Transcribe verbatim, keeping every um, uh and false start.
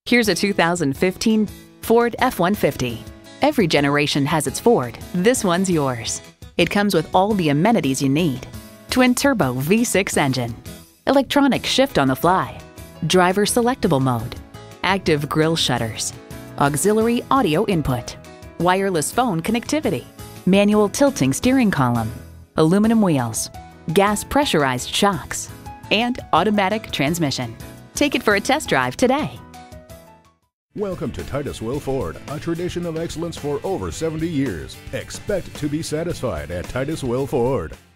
Here's a two thousand fifteen Ford F one fifty. Every generation has its Ford. This one's yours. It comes with all the amenities you need. Twin-turbo V six engine, electronic shift on the fly, driver selectable mode, active grille shutters, auxiliary audio input, wireless phone connectivity, manual tilting steering column, aluminum wheels, gas pressurized shocks, and automatic transmission. Take it for a test drive today. Welcome to Titus Will Ford, a tradition of excellence for over seventy years. Expect to be satisfied at Titus Will Ford.